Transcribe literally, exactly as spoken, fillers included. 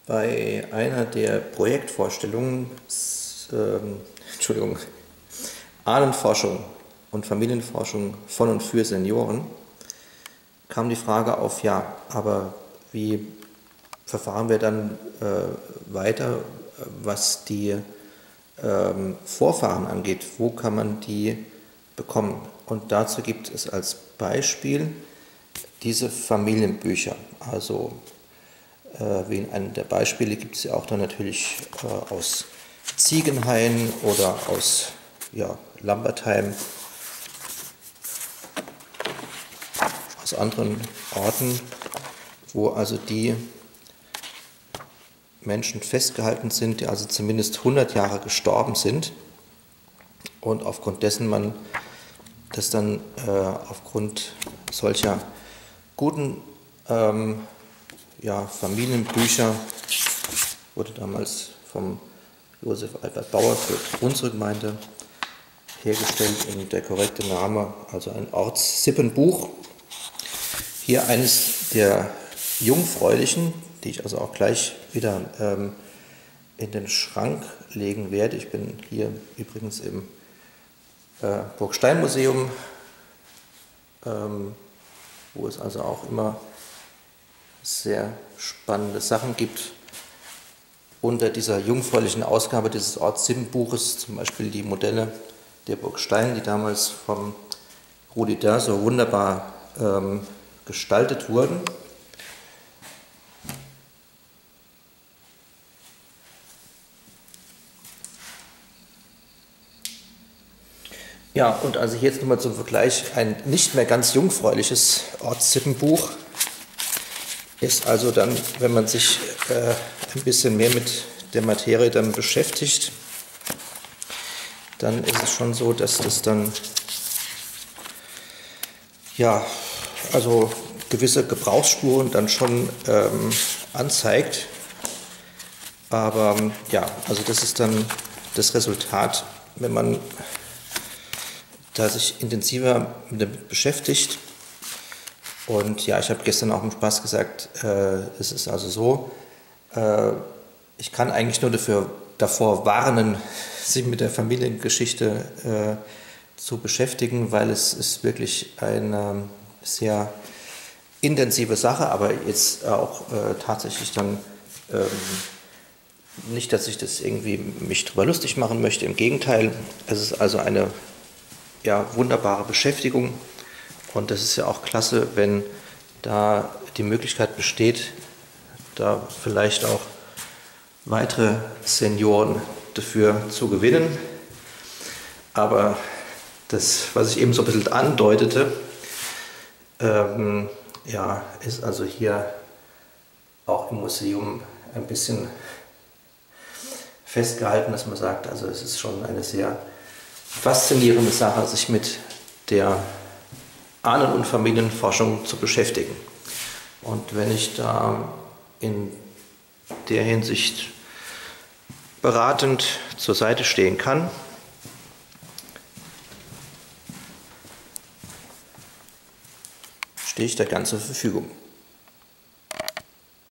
Bei einer der Projektvorstellungen, ähm, Entschuldigung, Ahnenforschung und Familienforschung von und für Senioren, kam die Frage auf, ja, aber wie verfahren wir dann äh, weiter, was die ähm, Vorfahren angeht? Wo kann man die bekommen? Und dazu gibt es als Beispiel diese Familienbücher. Also äh, wie in einem der Beispiele gibt es ja auch dann natürlich äh, aus Ziegenhain oder aus ja, Lambertheim, aus anderen Orten, wo also die Menschen festgehalten sind, die also zumindest hundert Jahre gestorben sind und aufgrund dessen man das dann äh, aufgrund solcher guten ähm, ja, Familienbücher, wurde damals vom Josef Albert Bauer für Brunsrückgemeinde hergestellt und der korrekte Name, also ein Ortssippenbuch. Hier eines der jungfräulichen, die ich also auch gleich wieder ähm, in den Schrank legen werde. Ich bin hier übrigens im äh, Burgsteinmuseum, ähm, wo es also auch immer sehr spannende Sachen gibt. Unter dieser jungfräulichen Ausgabe dieses Ortssippenbuches zum Beispiel die Modelle der Burg Stein, die damals vom Rudi Dörr so wunderbar ähm, gestaltet wurden. Ja, und also jetzt nochmal zum Vergleich, ein nicht mehr ganz jungfräuliches Ortssippenbuch ist also dann, wenn man sich äh, ein bisschen mehr mit der Materie dann beschäftigt, dann ist es schon so, dass das dann ja, also gewisse Gebrauchsspuren dann schon ähm, anzeigt. Aber ja, also das ist dann das Resultat, wenn man da sich intensiver damit beschäftigt. Und ja, ich habe gestern auch im Spaß gesagt, äh, es ist also so, äh, ich kann eigentlich nur dafür, davor warnen, sich mit der Familiengeschichte äh, zu beschäftigen, weil es ist wirklich eine sehr intensive Sache, aber jetzt auch äh, tatsächlich dann ähm, nicht, dass ich das irgendwie mich drüber lustig machen möchte, im Gegenteil, es ist also eine ja, wunderbare Beschäftigung und das ist ja auch klasse, wenn da die Möglichkeit besteht, da vielleicht auch weitere Senioren dafür zu gewinnen. Aber das, was ich eben so ein bisschen andeutete, ähm, ja, ist also hier auch im Museum ein bisschen festgehalten, dass man sagt, also es ist schon eine sehr faszinierende Sache, sich mit der Ahnen- und Familienforschung zu beschäftigen. Und wenn ich da in der Hinsicht beratend zur Seite stehen kann, stehe ich da ganz zur Verfügung.